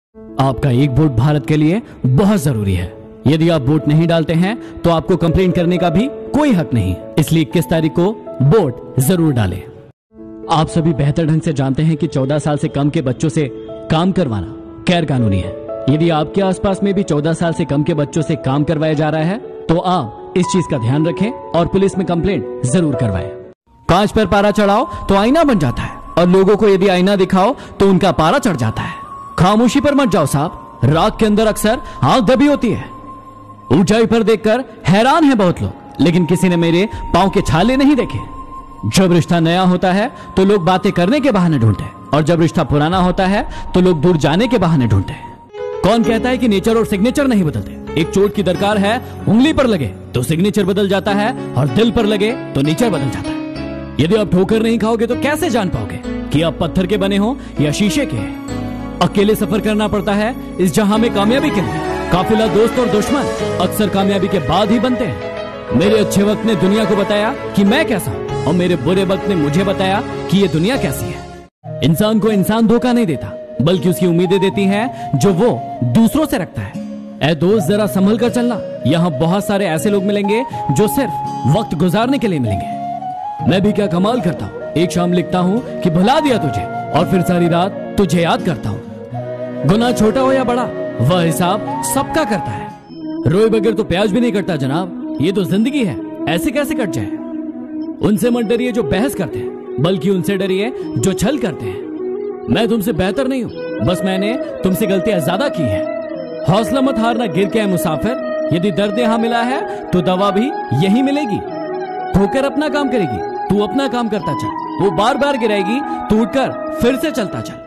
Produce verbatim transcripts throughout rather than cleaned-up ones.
आपका एक वोट भारत के लिए बहुत जरूरी है। यदि आप वोट नहीं डालते हैं तो आपको कंप्लेंट करने का भी कोई हक नहीं, इसलिए इक्कीस तारीख को वोट जरूर डालें। आप सभी बेहतर ढंग से जानते हैं कि चौदह साल से कम के बच्चों से काम करवाना गैर कानूनी है। यदि आपके आसपास में भी चौदह साल से कम के बच्चों से काम करवाया जा रहा है तो आप इस चीज का ध्यान रखें और पुलिस में कंप्लेंट जरूर करवाएं। कांच पर पारा चढ़ाओ तो आईना बन जाता है, और लोगों को यदि आईना दिखाओ तो उनका पारा चढ़ जाता है। खामोशी पर मत जाओ साहब, राख के अंदर अक्सर आग दबी होती है। ऊंचाई पर देखकर हैरान है बहुत लोग, लेकिन किसी ने मेरे पांव के छाले नहीं देखे। जब रिश्ता नया होता है तो लोग बातें करने के बहाने ढूंढते हैं, और जब रिश्ता पुराना होता है तो लोग दूर जाने के बहाने ढूंढते हैं। कौन कहता है कि नेचर और सिग्नेचर नहीं बदलते? एक चोट की दरकार है, उंगली पर लगे तो सिग्नेचर बदल जाता है, और दिल पर लगे तो नेचर बदल जाता है। यदि आप ठोकर नहीं खाओगे तो कैसे जान पाओगे कि आप पत्थर के बने हो या शीशे के? अकेले सफर करना पड़ता है इस जहां में कामयाबी के लिए। काफिला दोस्त और दुश्मन अक्सर कामयाबी के बाद ही बनते हैं। मेरे अच्छे वक्त ने दुनिया को बताया कि मैं कैसा हूं, और मेरे बुरे वक्त ने मुझे बताया कि ये दुनिया कैसी है। इंसान को इंसान धोखा नहीं देता, बल्कि उसकी उम्मीदें देती हैं जो वो दूसरों से रखता है। ऐ दोस्त, जरा संभल कर चलना। यहाँ बहुत सारे ऐसे लोग मिलेंगे जो सिर्फ वक्त गुजारने के लिए मिलेंगे। मैं भी क्या कमाल करता हूँ, एक शाम लिखता हूँ कि भुला दिया तुझे, और फिर सारी रात तुझे याद करता हूँ। गुनाह छोटा हो या बड़ा, वह हिसाब सबका करता है। रोए बगैर तो प्याज भी नहीं कटता जनाब, ये तो जिंदगी है, ऐसे कैसे कट जाए। उनसे मत डरिए जो बहस करते हैं, बल्कि उनसे डरिए जो छल करते हैं। मैं तुमसे बेहतर नहीं हूं, बस मैंने तुमसे गलतियां ज्यादा की है। हौसला मत हारना, गिर के है मुसाफिर। यदि दर्द यहां मिला है तो दवा भी यही मिलेगी। ठोकर अपना काम करेगी, तू अपना काम करता चल। वो बार बार गिराएगी, तू उठकर फिर से चलता चल।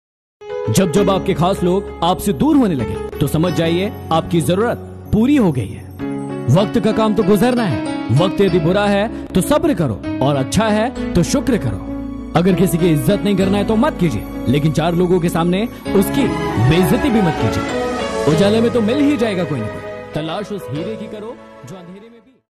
जब जब आपके खास लोग आपसे दूर होने लगे तो समझ जाइए आपकी जरूरत पूरी हो गई है। वक्त का काम तो गुजरना है। वक्त यदि बुरा है तो सब्र करो, और अच्छा है तो शुक्र करो। अगर किसी की इज्जत नहीं करना है तो मत कीजिए, लेकिन चार लोगों के सामने उसकी बेइज्जती भी मत कीजिए। उजाले में तो मिल ही जाएगा कोई ना कोई। तलाश उस हीरे की करो जो अंधेरे में भी